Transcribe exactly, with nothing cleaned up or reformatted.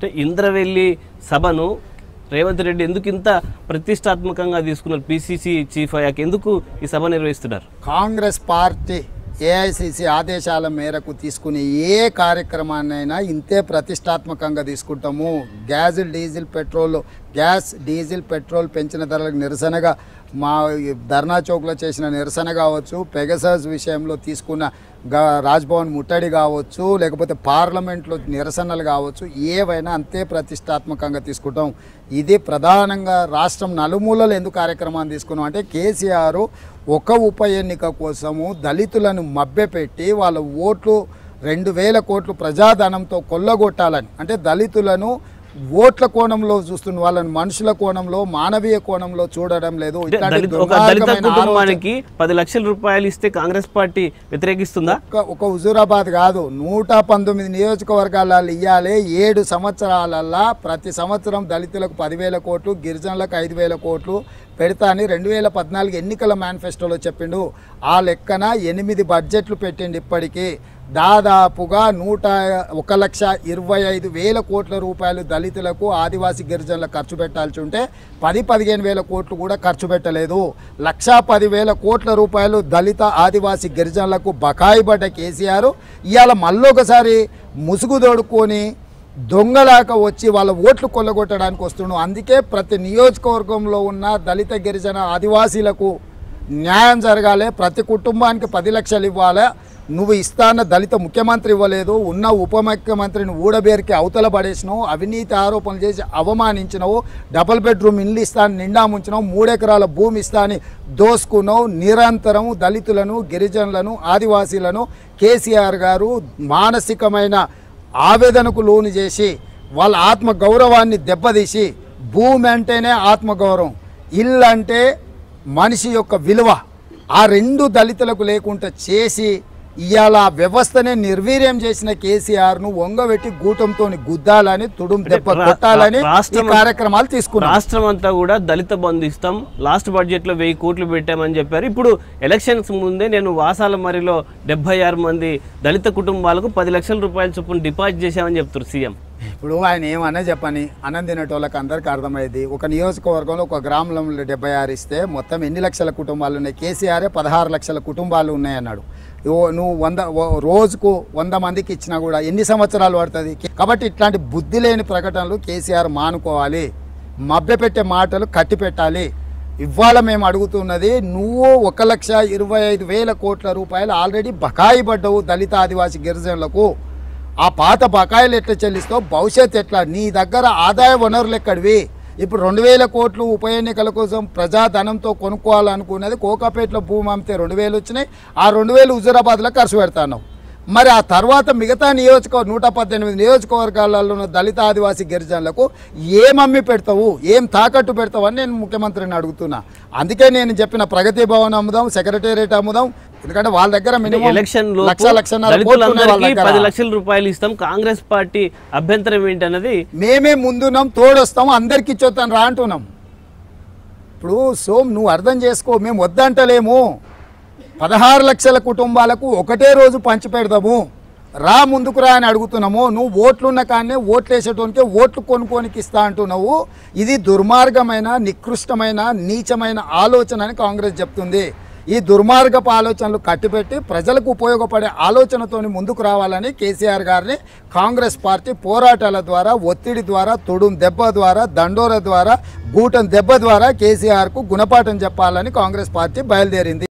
అంటే ఇంద్రవెల్లి సభను రేవంత్ రెడ్డి ఎందుకు ఇంత ప్రతిష్టాత్మకంగా తీసుకున్నారు? పిసిసి చీఫ్ అయ్యాక ఎందుకు ఈ సభ నిర్వహిస్తున్నారు? కాంగ్రెస్ పార్టీ ఏఐసిసి ఆదేశాల మేరకు తీసుకునే ఏ కార్యక్రమాన్నైనా ఇంతే ప్రతిష్టాత్మకంగా తీసుకుంటాము. Gas diesel petrol gas diesel petrol పెంచిన ధరలకు నిరసనగా మా ధర్నా చౌక్లో చేసిన నిరసన కావచ్చు, పెగసస్ విషయంలో తీసుకున్న రాజ్భవన్ ముట్టడి కావచ్చు, లేకపోతే పార్లమెంట్లో నిరసనలు కావచ్చు, ఏవైనా అంతే ప్రతిష్టాత్మకంగా తీసుకుంటాం. ఇది ప్రధానంగా రాష్ట్రం నలుమూలలు ఎందుకు కార్యక్రమాన్ని తీసుకున్నాం అంటే కేసీఆర్ ఒక ఉప ఎన్నిక కోసము దళితులను మభ్యపెట్టి వాళ్ళ ఓట్లు రెండు వేల కోట్లు ప్రజాధనంతో కొల్లగొట్టాలని, అంటే దళితులను ఓట్ల కోణంలో చూస్తున్న వాళ్ళని మనుషుల కోణంలో మానవీయ కోణంలో చూడడం లేదు. కుటుంబానికి పది లక్షల రూపాయలు ఇస్తే కాంగ్రెస్ పార్టీ వ్యతిరేకిస్తుందా? ఒక హుజూరాబాద్ కాదు, నూట పంతొమ్మిది నియోజకవర్గాలలో ఇవ్వాలి. ఏడు సంవత్సరాలల్లా ప్రతి సంవత్సరం దళితులకు పదివేల కోట్లు, గిరిజనులకు ఐదు వేల కోట్లు పెడతా అని రెండు వేల పద్నాలుగు ఎన్నికల మేనిఫెస్టోలో చెప్పిండు. ఆ లెక్కన ఎనిమిది బడ్జెట్లు పెట్టిండు. ఇప్పటికీ దాదాపుగా నూట ఒక లక్ష ఇరవై ఐదు వేల కోట్ల రూపాయలు దళితులకు ఆదివాసీ గిరిజనులకు ఖర్చు పెట్టాల్సి ఉంటే పది పదిహేను వేల కోట్లు కూడా ఖర్చు పెట్టలేదు. లక్షా పదివేల కోట్ల రూపాయలు దళిత ఆదివాసీ గిరిజనులకు బకాయి పడ్డ కేసీఆర్ ఇవాళ మళ్ళొకసారి ముసుగు దొడుకొని దొంగలాక వచ్చి వాళ్ళ ఓట్లు కొల్లగొట్టడానికి వస్తున్నాడు. అందుకే ప్రతి నియోజకవర్గంలో ఉన్న దళిత గిరిజన ఆదివాసీలకు న్యాయం జరగాలి. ప్రతి కుటుంబానికి పది లక్షలు ఇవ్వాలి. నువ్వు ఇస్తాన్న దళిత ముఖ్యమంత్రి ఇవ్వలేదు, ఉన్న ఉప ముఖ్యమంత్రిని ఊడబేరికి అవతల పడేసినావు, అవినీతి ఆరోపణలు చేసి అవమానించినావు, డబుల్ బెడ్రూమ్ ఇల్లు ఇస్తాను నిండా ముంచినావు, మూడెకరాల భూమి ఇస్తాని దోసుకున్నావు. నిరంతరం దళితులను గిరిజనులను ఆదివాసీలను కేసీఆర్ గారు మానసికమైన ఆవేదనకు లోను చేసి వాళ్ళ ఆత్మ గౌరవాన్ని దెబ్బతీసి, భూమి అంటేనే ఆత్మగౌరవం, ఇల్లు అంటే మనిషి యొక్క విలువ, ఆ రెండు దళితులకు లేకుండా చేసి ఇవాళ వ్యవస్థనే నిర్వీర్యం చేసిన కేసీఆర్ను వంగబెట్టి గూటంతో గుద్దాలని, తుడుం దెబ్బ కొట్టాలని కార్యక్రమాలు తీసుకున్నారు. రాష్ట్రం అంతా కూడా దళిత బంధు ఇస్తాం, లాస్ట్ బడ్జెట్ లో వెయ్యి కోట్లు పెట్టామని చెప్పారు. ఇప్పుడు ఎలక్షన్స్ ముందే నేను వాసాల మరిలో డెబ్బై ఆరు మంది దళిత కుటుంబాలకు పది లక్షల రూపాయల చొప్పున డిపాజిట్ చేశామని చెప్తారు సీఎం. ఇప్పుడు ఆయన ఏమన్నా చెప్పని అన్నం తినేటోళ్ళకి అందరికీ అర్థమైంది. ఒక నియోజకవర్గంలో ఒక గ్రామంలో డెబ్బై ఆరు ఇస్తే మొత్తం ఎన్ని లక్షల కుటుంబాలు ఉన్నాయి? కేసీఆరే పదహారు లక్షల కుటుంబాలు ఉన్నాయన్నాడు. నువ్వు వంద రోజుకు వంద మందికి ఇచ్చినా కూడా ఎన్ని సంవత్సరాలు పడుతుంది? కాబట్టి ఇట్లాంటి బుద్ధి లేని ప్రకటనలు కేసీఆర్ మానుకోవాలి. మభ్యపెట్టే మాటలు కట్టి పెట్టాలి. ఇవాళ మేము అడుగుతున్నది, నువ్వు ఒక లక్ష ఇరవై ఐదు వేల కోట్ల రూపాయలు ఆల్రెడీ బకాయి పడ్డవు దళిత ఆదివాసీ గిరిజనులకు. ఆ పాత బకాయిలు ఎట్లా చెల్లిస్తావు? భవిష్యత్తు ఎట్లా? నీ దగ్గర ఆదాయ వనరులు ఎక్కడివి? ఇప్పుడు రెండు వేల కోట్లు ఉప ఎన్నికల కోసం ప్రజాధనంతో కొనుక్కోవాలనుకున్నది, కోకాపేటలో భూమి అమ్మితే రెండు వేలు వచ్చినాయి. ఆ రెండు వేలు హుజూరాబాద్లో ఖర్చు పెడతాను. మరి ఆ తర్వాత మిగతా నియోజకవర్గ నూట పద్దెనిమిది నియోజకవర్గాలలో ఉన్న దళిత ఆదివాసీ గిరిజనులకు ఏమమ్మి పెడతావు, ఏం తాకట్టు పెడతావు అని నేను ముఖ్యమంత్రిని అడుగుతున్నా. అందుకే నేను చెప్పిన ప్రగతి భవన్ అమ్ముదాం, సెక్రటేరియట్ అమ్ముదాం. ఎందుకంటే వాళ్ళ దగ్గర ఎలక్షన్ పది లక్షల రూపాయలు ఇస్తాం, కాంగ్రెస్ పార్టీ అభ్యంతరం ఏంటన్నది మేమే ముందున్నాం, తోడొస్తాం, అందరికి ఇచ్చొస్తాను రా అంటున్నాం. ఇప్పుడు సోమ్ నువ్వు అర్థం చేసుకో, మేము వద్దంటలేము. పదహారు లక్షల కుటుంబాలకు ఒకటే రోజు పంచి పెడదాము, రా ముందుకు రా అని అడుగుతున్నాము. నువ్వు ఓట్లున్న కానీ ఓట్లు వేసేటోనికే ఓట్లు కొనుక్కోనికి ఇస్తా అంటున్నావు. ఇది దుర్మార్గమైన, నికృష్టమైన, నీచమైన ఆలోచన అని కాంగ్రెస్ చెప్తుంది. ఈ దుర్మార్గపు ఆలోచనలు కట్టిపెట్టి ప్రజలకు ఉపయోగపడే ఆలోచనతో ముందుకు రావాలని కేసీఆర్ గారిని కాంగ్రెస్ పార్టీ పోరాటాల ద్వారా, ఒత్తిడి ద్వారా, తొడుం దెబ్బ ద్వారా, దండోర ద్వారా, గూటం దెబ్బ ద్వారా కేసీఆర్కు గుణపాఠం చెప్పాలని కాంగ్రెస్ పార్టీ బయలుదేరింది.